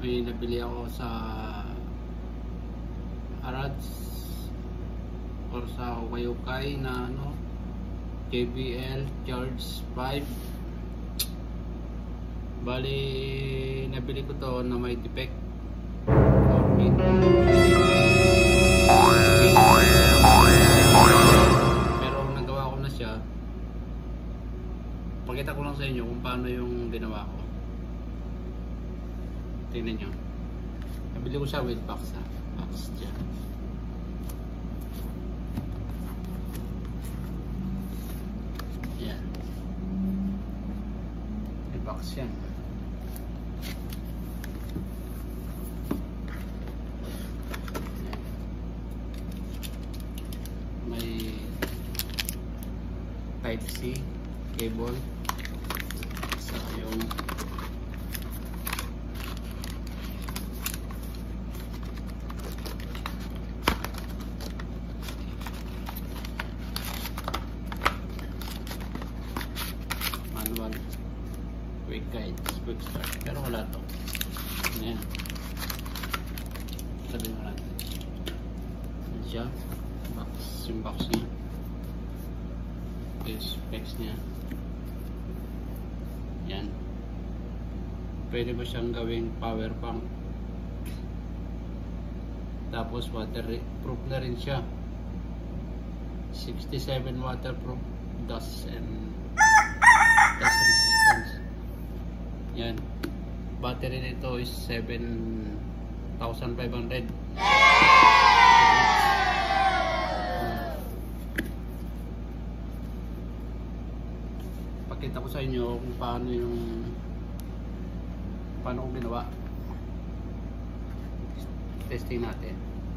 may nabili ako sa haraj or sa ukay-ukay na ano, JBL Charge 5. Bali nabili ko to na may defect or pero nagawa ko na siya. Pakita ko lang sa inyo kung paano yung ginawa ko. Tingnan nyo, nabili ko siya with box ha. Box dyan. Yan, may box yan. May type C cable sa yung manual quick guide, quick start, pero wala to. Ayan, sabihin mo natin yan siya, box, yung box niya, yung specs niya. Yan, pwede mo siyang gawing power bank, tapos waterproof na rin siya, 67 waterproof, dust resistance. Yan, battery nito is 7,500. Pakita ko sa inyo kung paano ko ginawa. Testing natin.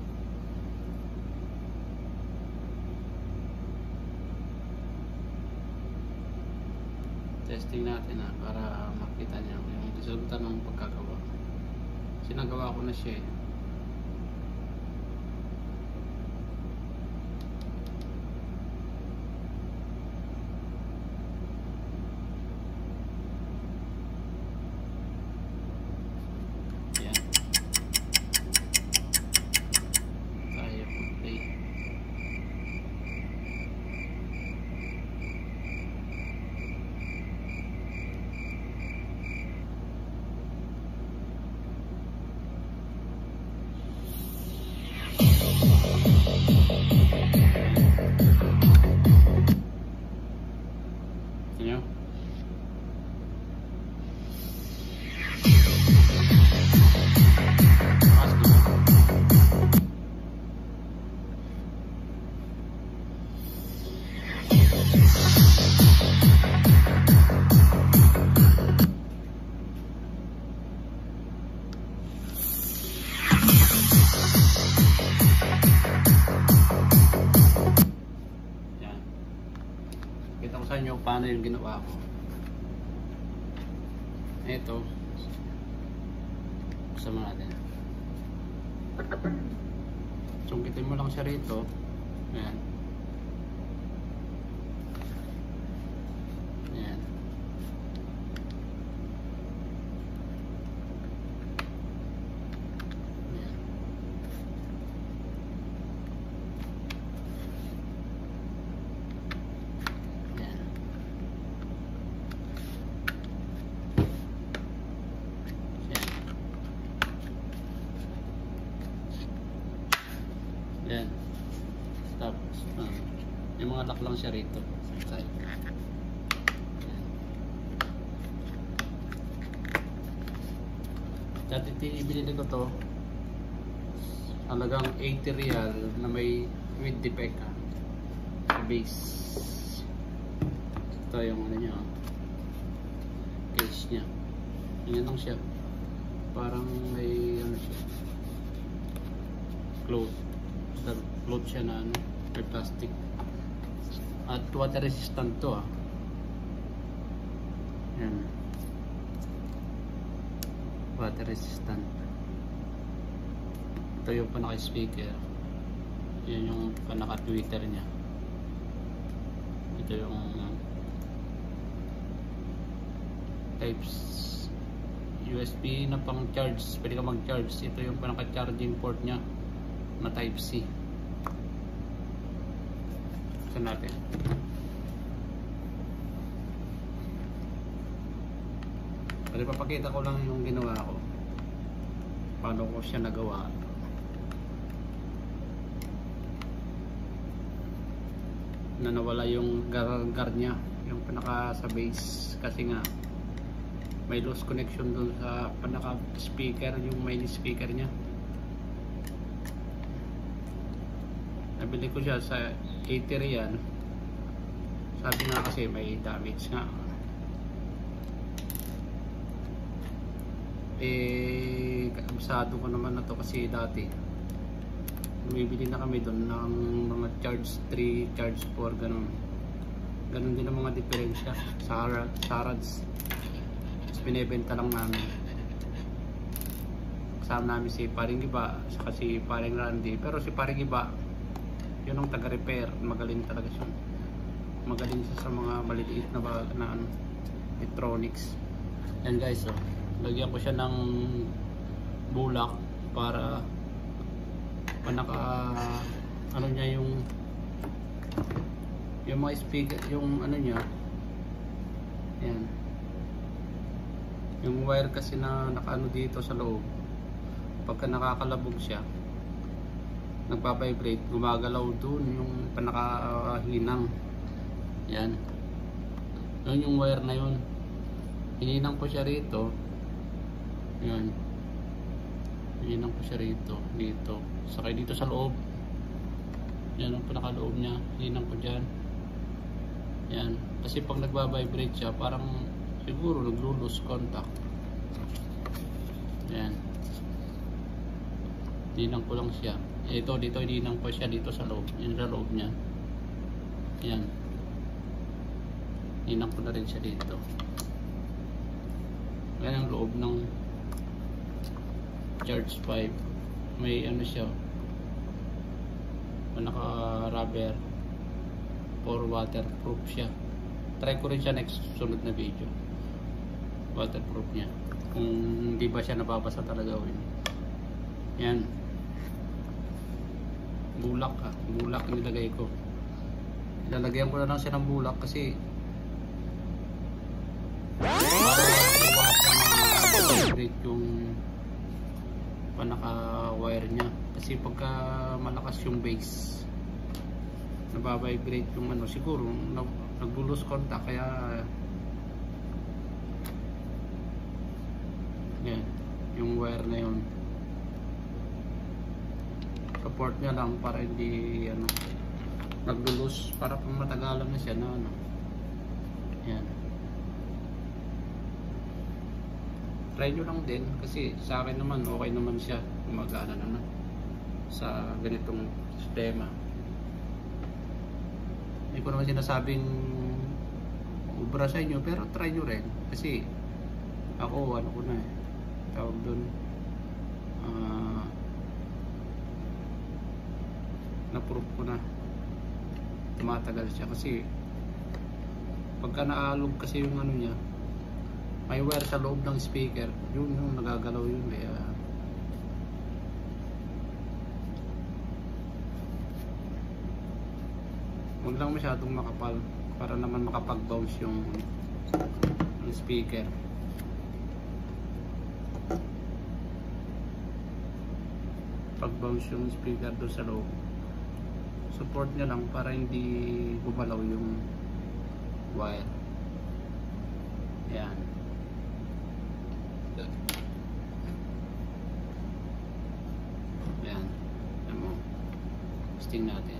Testing natin para makita niyo yung resulta ng pagkagawa. Sinagawa ko na siya eh. Kita ko sa inyo paano yung ginawa ko. Ito, sama natin. Sungkitin mo lang siya rito. Ayan. Ayan. Ayan. Yan. Tapos yung mga lock lang siya rito sa side. Dati binili ko to halagang 80 real na may with defect sa base. Ito yung ano niya, case niya. Yan lang siya, parang may ano siya, cloth siya na ano, may plastic at water resistant to yan, water resistant. Ito yung panaka speaker, yan yung panaka tweeter nya. Ito yung types USB na pang charge, pwede ka mag charge. Ito yung pinaka charging port nya na type C. Buksan natin. Pwede papakita ko lang yung ginawa ko, paano ko siya nagawa. Na nawala yung guard nya, yung pinaka sa base, kasi nga may loose connection dun sa pinaka speaker, yung main speaker nya. Nabili ko siya sa 80 riyan. Sabi nga kasi may damage nga. Kabisado ko naman na to kasi dati bumibili na kami doon ng mga charge 3, charge 4, ganun din ang mga diferensya sa haraj. Binibenta lang namin. Kasama namin si paring iba, saka si paring Randy. Pero si paring iba, yun ang taga-repair. Magaling talaga siya. Magaling siya sa mga maliliit na electronics. Yan guys, oh. Lagyan ko siya ng bulak para panaka ano niya, yung mga speaker, yung ano niya. Yan. Yung wire kasi na nakaano dito sa loob, pagka nakakalabog siya, nagpa-vibrate, gumagalaw dun yung panakahinang. Yan. Yun yung wire na yun. Hininang ko siya rito. Yan. Hininang ko siya rito. Dito. Sakay dito sa loob. Yan ang panakaloob niya. Hininang ko dyan. Yan. Kasi pag nagpa-vibrate siya, parang siguro naglo-lose contact. Yan. Dinang ko lang siya. Ito dito dinang ko siya dito sa loob. Yan sa loob niya. Yan. Dinang ko na rin siya dito. Yan ang loob ng charge 5. May ano siya. Naka rubber for waterproof siya. Try ko rin siya next sunod na video. Waterproof niya, kung hindi ba siya nababasa talaga. Yan, bulak bulak nilagay ko. Lalagyan ko na lang siya ng bulak kasi para vibrate yung panaka wire nya. Kasi pagka malakas yung base, nababibrate yung ano, siguro nag-lose contact, kaya yan, yung wire na yun, support nya lang para hindi ano, nag-lose, para pang matagalan na siya na ano. Yan, try nyo lang din, kasi sa akin naman okay naman siya, gumagana naman sa ganitong sistema. Hindi ko naman sinasabing ubra sa inyo, pero try nyo rin, kasi ako ano ko na tawag dun, na-prove ko na tumatagal siya. Kasi pagka naalog kasi yung ano niya, may wire sa loob ng speaker, yun yung nagagalaw yun. Kaya huwag lang masyadong makapal para naman makapag-bounce yung speaker. Pag-bounce yung speaker doon sa loob, support nyo lang para hindi gumalaw yung wire. Yan. Yan. Yan mo. Testing natin.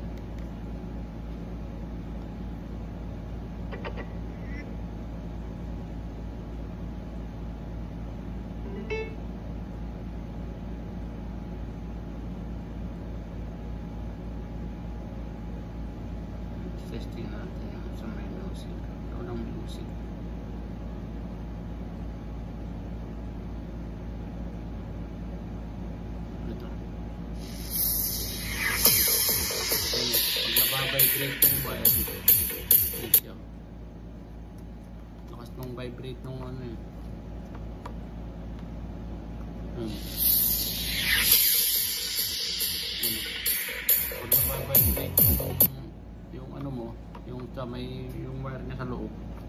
Testing natin sa may music. Walang music. Ito. Pag nababibrate yung wire, ito. Lakas nung vibrate nung ano eh. Pag nababibrate yung ano mo, yung sa may yung wire niya sa loob.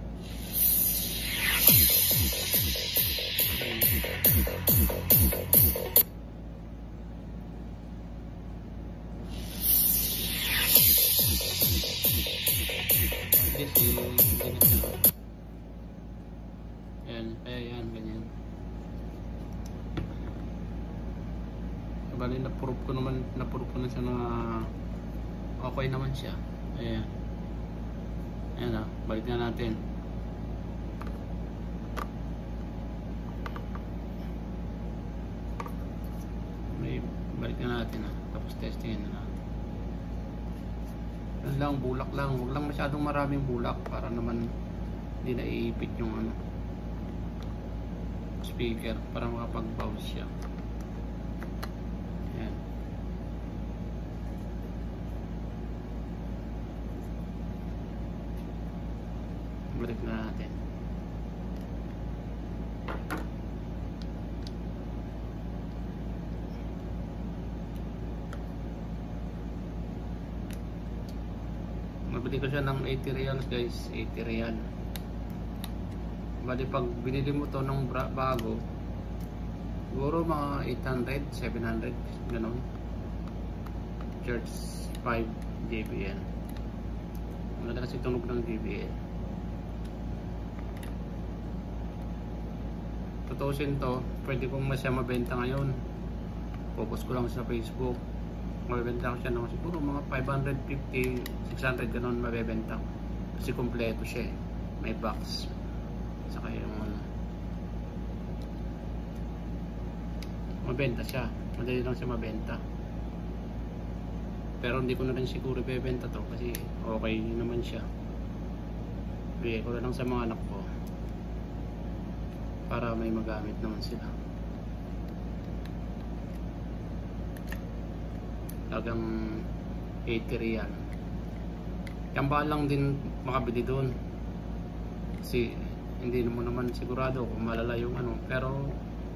Ayan, ayan, ganyan. Bali, na-proof ko na siya na okay naman siya. Ayan. Ayan na, balik na natin. Balik na natin tapos testingin na natin. Yan lang, bulak lang. Huwag lang masyadong maraming bulak para naman hindi na iipit yung speaker para makapag-pause siya. Yan. Balik na natin. Nabili ko siya ng 80 reals guys, 80 real. Bali pag binili mo to ng bago, siguro mga 800, 700, gano'n. Church 5 JBL. Maganda kasi tunog ng JBL. Tutusin to, pwede kong masya mabenta ngayon. Focus ko lang sa Facebook. Mabibenta ko siya ng siguro mga 550, 600 ganon mabibenta ko. Kasi kompleto siya eh. May box. Saka yung mabenta siya. Madali lang siya mabenta. Pero hindi ko na rin siguro ibebenta to kasi okay naman siya. Bigay ko na lang sa mga anak ko para may magamit naman sila. Talagang 80 real. Yan ba lang din makabili doon kasi hindi mo naman sigurado kung malala yung pero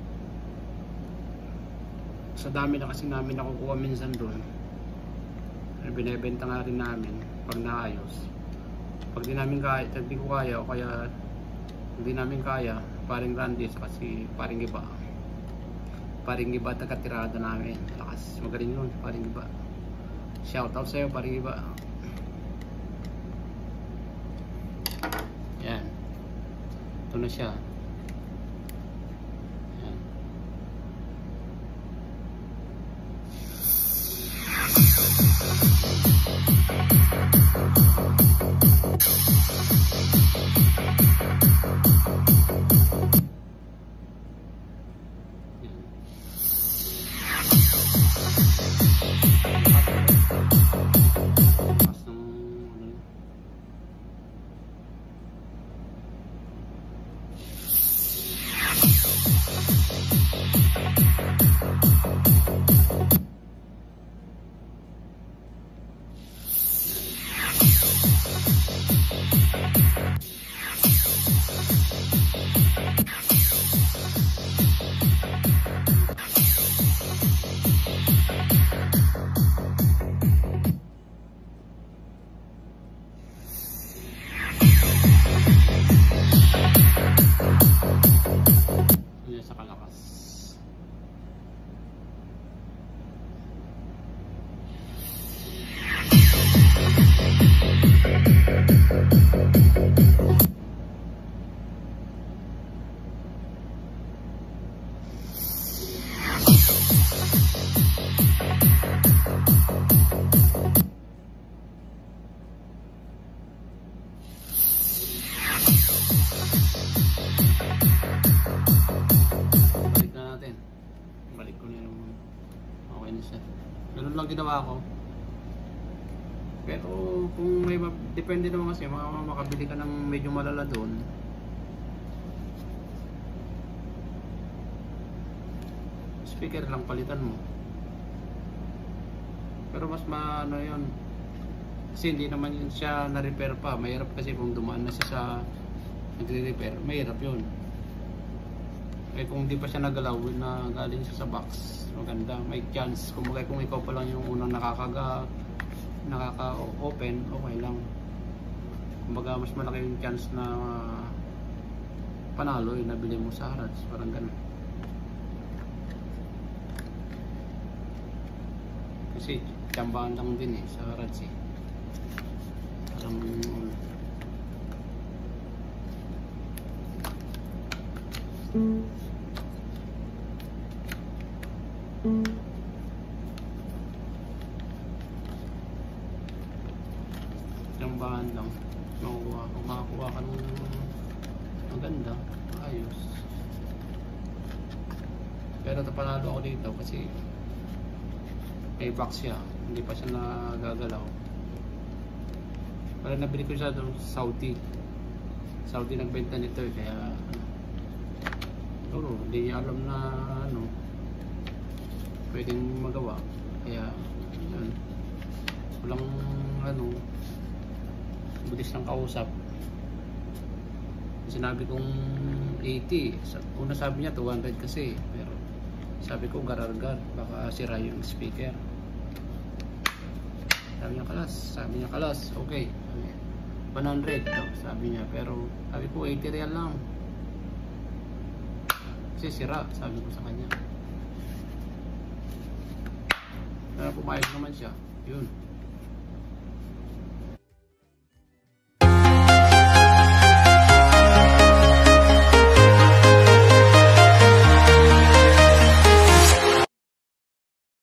sa dami na kasi namin nakukuha minsan doon, binebenta nga rin namin pag naayos. Pag di namin kaya, hindi ko kaya o kaya hindi namin kaya, paring Randy kasi paring iba taga-tirada namin. Lakas, magaling yun, paring iba. Shout out sa'yo, paring iba. Yan. Ito na siya. Yan. Sa kalakas. Balik ko na yung okay na siya. Ganun lang ginawa ko. Pero kung may depende naman kasi makabili ka ng medyo malala doon. Speaker lang palitan mo. Pero mas maano yun. Kasi hindi naman yun siya na-repair pa. Mahirap kasi kung dumaan na siya sa nagre-repair. Mahirap yun. Eh kung di pa siya nagalaw na galing siya sa box, maganda, may chance. Kung ikaw pa lang yung unang nakaka-open, okay lang. Kumbaga mas malaki yung chance na panalo yung nabili mo sa haraj, parang ganun. Kasi tsambahan lang din sa haraj parang tsambahan lang. Makakuha ka ng maganda, ayos. Pero panalo ako dito kasi may box siya, hindi pa siya nagagalaw. Parang nabili ko siya doon sa Saudi nagbenta nito kaya hindi niya alam na pwedeng magawa, kaya yun, walang butis ng kausap. Sinabi kong 80, una sabi niya 200 kasi, pero sabi ko garargar, baka sira yung speaker. Sabi niya kalas, okay, 100 sabi niya, pero sabi ko 80 real lang kasi sira, sabi ko sa kanya. Pero pumayag naman siya, yun.